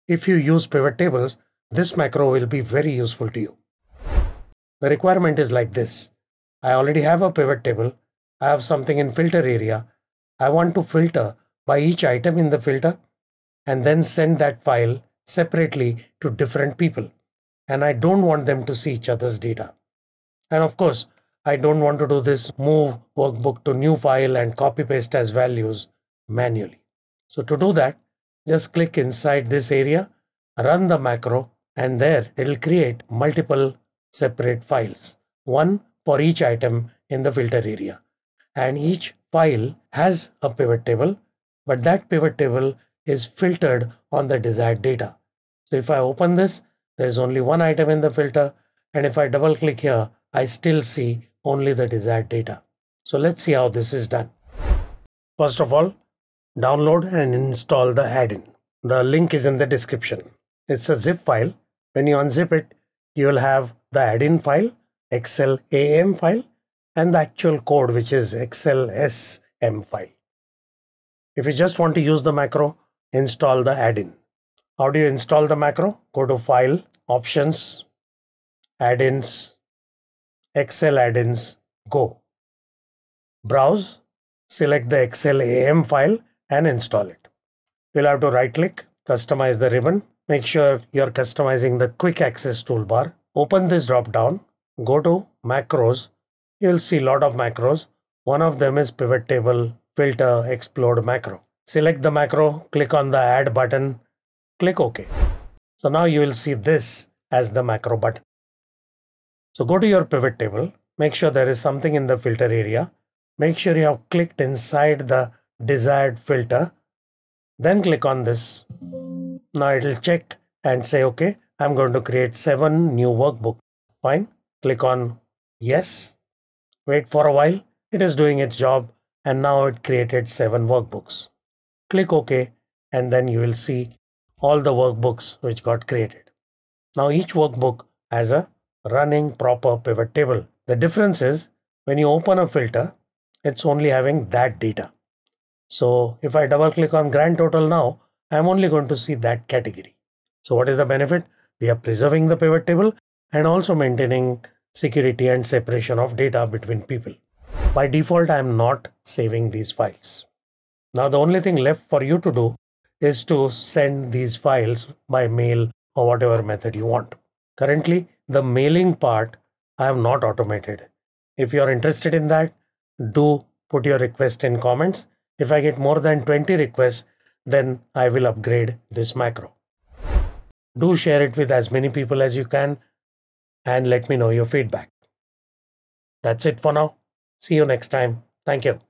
If you use pivot tables, this macro will be very useful to you. The requirement is like this. I already have a pivot table. I have something in filter area. I want to filter by each item in the filter and then send that file separately to different people. And I don't want them to see each other's data. And of course, I don't want to do this move workbook to new file and copy paste as values manually. So to do that, just click inside this area, run the macro, and there it'll create multiple separate files, one for each item in the filter area. And each file has a pivot table, but that pivot table is filtered on the desired data. So if I open this, there's only one item in the filter, and if I double click here, I still see only the desired data. So let's see how this is done. First of all, download and install the add-in. The link is in the description. It's a zip file. When you unzip it, you will have the add-in file, Excel AM file, and the actual code, which is Excel SM file. If you just want to use the macro, install the add-in. How do you install the macro? Go to File, Options, Add-ins, Excel add-ins, go. Browse, select the Excel AM file and install it. You'll have to right-click, customize the ribbon. Make sure you're customizing the quick access toolbar. Open this drop-down, go to Macros. You'll see a lot of macros. One of them is Pivot Table Filter Explode macro. Select the macro, click on the Add button, click OK. So now you will see this as the macro button. So go to your pivot table, make sure there is something in the filter area. Make sure you have clicked inside the desired filter. Then click on this. Now it will check and say, OK, I'm going to create 7 new workbooks. Fine. Click on yes. Wait for a while. It is doing its job. And now it created 7 workbooks. Click OK. And then you will see all the workbooks which got created. Now each workbook has a running proper pivot table. The difference is when you open a filter, it's only having that data. So if I double click on grand total now, I'm only going to see that category. So what is the benefit? We are preserving the pivot table and also maintaining security and separation of data between people. By default, I'm not saving these files. Now the only thing left for you to do is to send these files by mail or whatever method you want. Currently, the mailing part I have not automated. If you are interested in that, do put your request in comments. If I get more than 20 requests, then I will upgrade this macro. Do share it with as many people as you can and let me know your feedback. That's it for now. See you next time. Thank you.